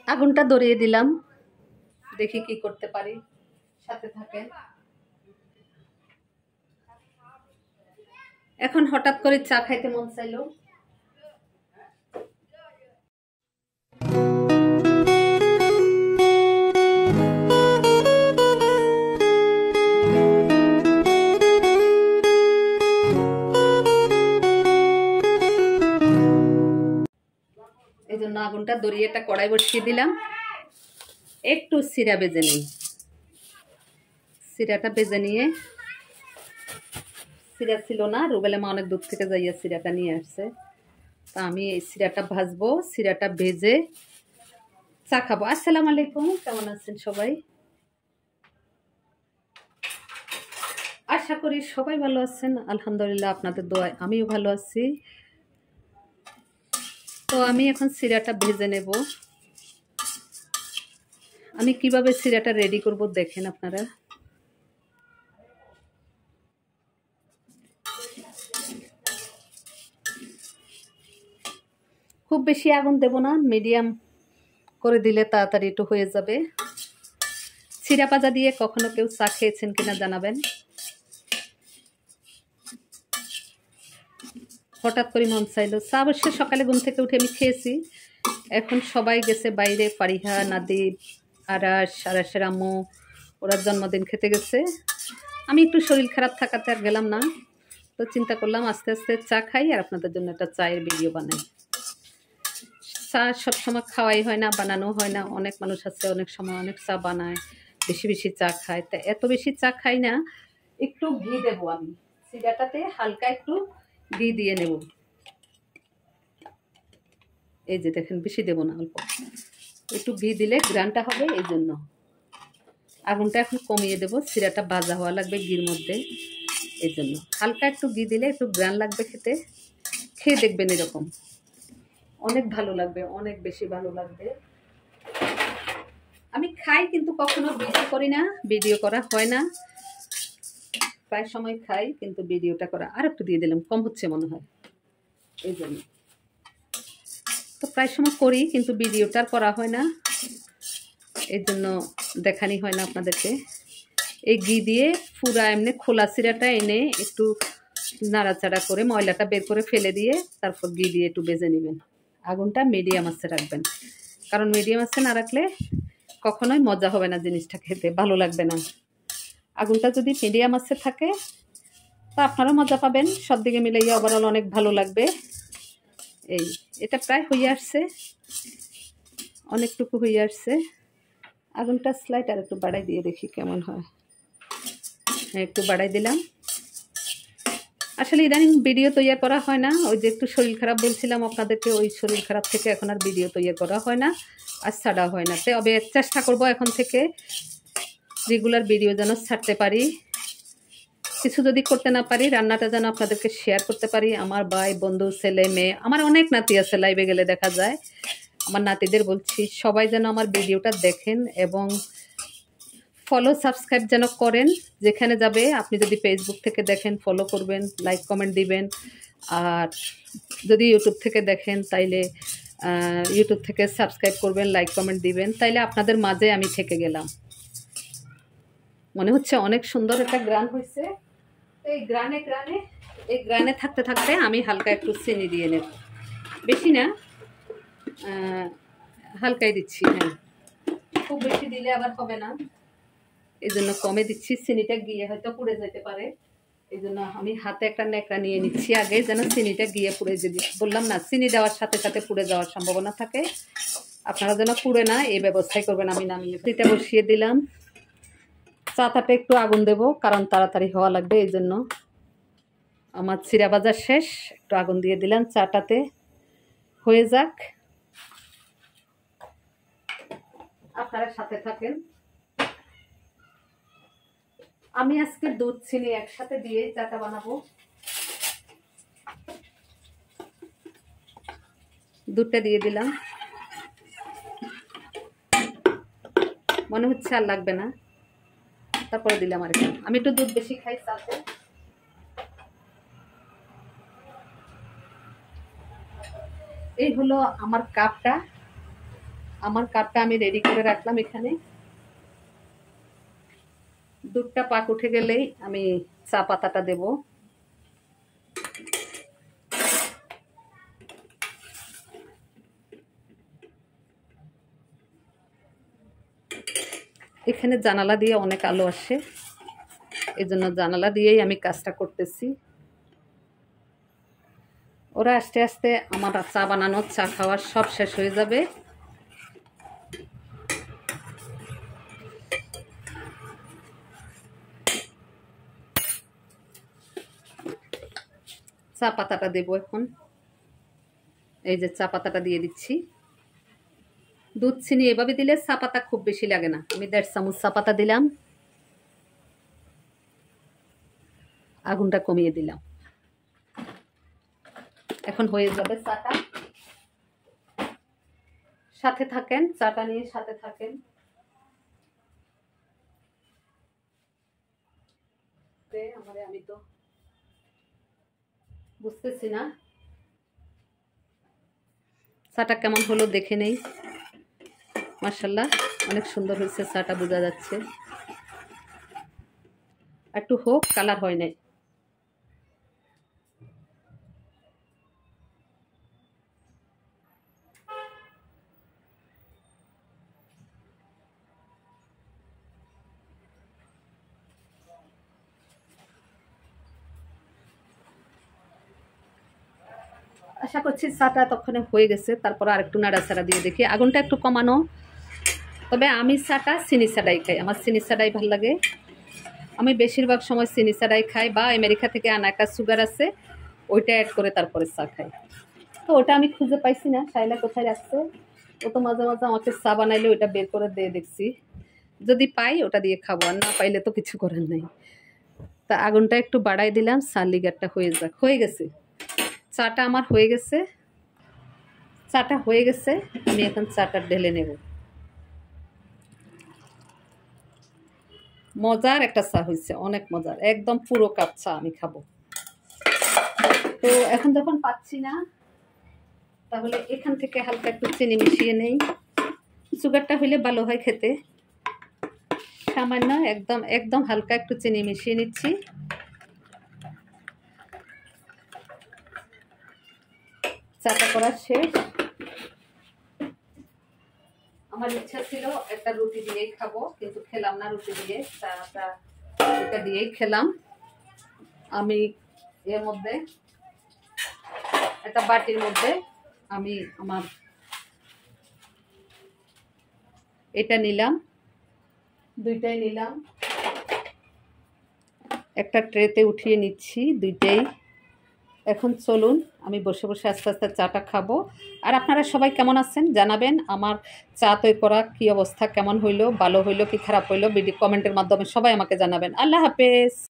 আগুনটা ধরিয়ে দিলাম, দেখি কি করতে পারি, সাথে থাকেন। এখন হঠাৎ করে চা খাইতে মন চাইলো। এই জন্য আগুনটা ধরিয়ে একটা কড়াই বসিয়ে দিলাম। একটু সিরা ভেজে নিই। সিরাটা ভেজে নিয়ে, সিরা ছিল না, রুবেলা মা অনেক দূর থেকে যাইয়া সিরাটা নিয়ে আসছে, তা আমি এই সিরাটা ভাজবো। সিরাটা ভেজে চা খাবো। আসসালামু আলাইকুম, কেমন আছেন সবাই? আশা করি সবাই ভালো আছেন। আলহামদুলিল্লাহ, আপনাদের দোয়ায় আমিও ভালো আছি। তো আমি এখন সিরাটা ভেজে নেব। আমি কিভাবে সিরাটা রেডি করব দেখেন আপনারা। খুব বেশি আগুন দেব না, মিডিয়াম করে দিলে তাড়াতাড়ি একটু হয়ে যাবে। সিরা ভাজা দিয়ে কখনো কেউ চা খেয়েছেন কিনা জানাবেন। হঠাৎ করে মন চাইলো চা। অবশ্য সকালে ঘুম থেকে উঠে আমি খেয়েছি। এখন সবাই গেছে বাইরে, ফারিহা, নাদিব, আরাসের আম্মু, ওরা জন্মদিন খেতে গেছে। আমি একটু শরীর খারাপ থাকাতে আর গেলাম না। তো চিন্তা করলাম আস্তে আস্তে চা খাই আর আপনাদের জন্য একটা চায়ের ভিডিও বানাই। চা সবসময় খাওয়াই হয় না, বানানো হয় না। অনেক মানুষ আছে অনেক সময় অনেক চা বানায়, বেশি বেশি চা খায়। তা এত বেশি চা খাই না। একটু ঘি দেবো আমি সিরাটাতে, হালকা একটু ঘি দিয়ে নেব। এই যে দেখেন, বেশি দেবো না, অল্প একটু ঘি দিলে গ্রানটা হবে। এই জন্য আগুনটা এখন কমিয়ে দেবো। সিরাটা ভাজা হওয়া লাগবে ঘির মধ্যে, এই জন্য হালকা একটু ঘি দিলে একটু গ্রান লাগবে খেতে। খেয়ে দেখবেন, এরকম অনেক ভালো লাগবে, অনেক বেশি ভালো লাগবে। আমি খাই কিন্তু কখনো ভিডিও করি না, ভিডিও করা হয় না। প্রায় সময় খাই কিন্তু ভিডিওটা করা। আর একটু দিয়ে দিলাম, কম হচ্ছে মনে হয়, এই জন্য। তো প্রায় সময় করি কিন্তু ভিডিওটা করা হয় না, এই জন্য দেখানি হয় না আপনাদেরকে। এই ঘি দিয়ে পুরা এমনি খোলা সিরাটা এনে একটু নাড়াচাড়া করে ময়লাটা বের করে ফেলে দিয়ে তারপর ঘি দিয়ে একটু ভেজে নেবেন। আগুনটা মিডিয়াম আঁচে রাখবেন, কারণ মিডিয়াম আঁচে না রাখলে কখনোই মজা হবে না, জিনিসটা খেতে ভালো লাগবে না। আগুনটা যদি মিডিয়াম আঁচে থাকে তা আপনারা মজা পাবেন, সব দিকে মিলাইয়া ওভারঅল অনেক ভালো লাগবে। এই এটা প্রায় হয়ে আসছে, অনেকটুকু হয়ে আসছে। আগুনটা স্লাইড আর একটু বাড়াই দিয়ে দেখি কেমন হয়। হ্যাঁ, একটু বাড়াই দিলাম। আসলে ইদানিং ভিডিও তৈরি করা হয় না, ওই যে একটু শরীর খারাপ বলছিলাম আপনাদেরকে, ওই শরীর খারাপ থেকে এখন আর ভিডিও তৈরি করা হয় না, আর ছাড়া হয় না। তবে চেষ্টা করব এখন থেকে রেগুলার ভিডিও যেন ছাড়তে পারি। কিছু যদি করতে না পারি, রান্নাটা যেন আপনাদেরকে শেয়ার করতে পারি। আমার ভাই, বন্ধু, ছেলে, মেয়ে, আমার অনেক নাতি আছে, লাইভে গেলে দেখা যায়। আমার নাতিদের বলছি সবাই যেন আমার ভিডিওটা দেখেন এবং ফলো সাবস্ক্রাইব যেন করেন। যেখানে যাবে, আপনি যদি ফেসবুক থেকে দেখেন ফলো করবেন, লাইক কমেন্ট দিবেন। আর যদি ইউটিউব থেকে দেখেন তাইলে ইউটিউব থেকে সাবস্ক্রাইব করবেন, লাইক কমেন্ট দিবেন। তাইলে আপনাদের মাঝে আমি থেকে গেলাম। মনে হচ্ছে অনেক সুন্দর একটা গ্রান হয়েছে। এই গ্রানে থাকতে থাকতে আমি হালকা একটু চিনি দিয়ে নেব, বেশি না, হালকাই দিচ্ছি। হ্যাঁ, খুব বেশি দিলে আবার হবে না, এই জন্য কমে দিচ্ছি। চিনিটা গিয়ে হয়তো পুড়ে যেতে পারে, এই জন্য আমি হাতে একটা ন্যাকড়া নিয়ে নিচ্ছি আগে, যেন চিনিটা গিয়ে পুড়ে যেতে। বললাম না, চিনি দেওয়ার সাথে সাথে পুড়ে যাওয়ার সম্ভাবনা থাকে। আপনারা যেন পুড়ে না এই ব্যবস্থাই করবেন। আমি নামিয়ে চিনিটা বসিয়ে দিলাম। চাটাতে একটু আগুন দেব, কারণ তাড়াতাড়ি হওয়া লাগবে, এই জন্য। আমার চিরা ভাজা শেষ, একটু আগুন দিয়ে দিলাম। চাটাতে হয়ে যাক, আপনারা সাথে থাকেন। আমি আজকে দুধ চিনি একসাথে দিয়ে চাটা বানাবো। দুধটা দিয়ে দিলাম, মনে হচ্ছে আর লাগবে না, তারপরে দিলাম আর কি। আমি একটু দুধ বেশি খাই চাতে। এই হলো আমার কাপটা, আমার কাপটা আমি রেডি করে রাখলাম এখানে। দুধটা পাক উঠে গেলেই আমি চা পাতাটা দেব। এখানে জানালা দিয়ে অনেক আলো আসে, এজন্য জানালা দিয়েই আমি কাজটা করতেছি। ওরা আস্তে আস্তে আমার চা বানানো, চা খাওয়ার সব শেষ হয়ে যাবে। চা পাতাটা দেবো এখন। এই যে চা পাতাটা দিয়ে দিচ্ছি। দুধ চিনি এভাবে দিলে চা পাতা খুব বেশি লাগে না। আমি 1.5 চামচ চা পাতা দিলাম, আগুনটা কমিয়ে দিলাম। এখন হয়ে যাবে চাটা। সাথে থাকেন, চাটা নিয়ে সাথে থাকেন। আমি তো বুঝতেছি না চাটা কেমন হলো, দেখে নেই। মাশাআল্লাহ অনেক সুন্দর হয়েছে, চাটা বোঝা যাচ্ছে। একটু হোক, কালার হয় নাই। আশা করছি চাটা তখন হয়ে গেছে। তারপর আরেকটু নাড়াচাড়া দিয়ে দেখি, আগুনটা একটু কমানো। তবে আমি চাটা চিনি ছাড়াই খাই, আমার চিনি ছাড়াই ভালো লাগে। আমি বেশিরভাগ সময় চিনি ছাড়াই খাই, বা আমেরিকা থেকে আনা একটা সুগার আছে, ওইটা অ্যাড করে তারপরে চা খাই। তো ওটা আমি খুঁজে পাইছি না, শাইলা কোথায় রাখছে। ও তো মাঝে মাঝে আমাকে চা বানাইলে ওইটা বের করে দিয়ে দেখছি। যদি পাই ওটা দিয়ে খাবো, আর না পাইলে তো কিছু করার নেই। তা আগুনটা একটু বাড়াই দিলাম, চা লিগারটা হয়ে যাক। হয়ে গেছে চাটা, আমার হয়ে গেছে। চাটা হয়ে গেছে, আমি এখন চাটা ঢেলে নেব। মজার একটা চা হয়েছে, অনেক মজার, একদম পুরো কাপ চা আমি খাবো। তো এখন যখন পাচ্ছি না, তাহলে এখান থেকে হালকা একটু চিনি মিশিয়ে নেই। সুগারটা হইলে ভালো হয় খেতে। সামান্য একদম একদম হালকা একটু চিনি মিশিয়ে নিচ্ছি। চাটা করা শেষ। আমার ইচ্ছা ছিল একটা রুটি দিয়েই খাবো, কিন্তু খেলাম না রুটি দিয়ে, চাটা এটা দিয়েই খেলাম। আমি এর মধ্যে একটা বাটির মধ্যে আমি আমার এটা নিলাম, দুইটাই নিলাম, একটা ট্রেতে উঠিয়ে নিচ্ছি দুইটাই। এখন চলুন আমি বসে বসে আস্তে আস্তে চাটা খাবো। আর আপনারা সবাই কেমন আছেন জানাবেন। আমার চা তৈরি করা কি অবস্থা, কেমন হইলো, ভালো হইলো কি খারাপ হইলো, ভিডিও কমেন্টের মাধ্যমে সবাই আমাকে জানাবেন। আল্লাহ হাফেজ।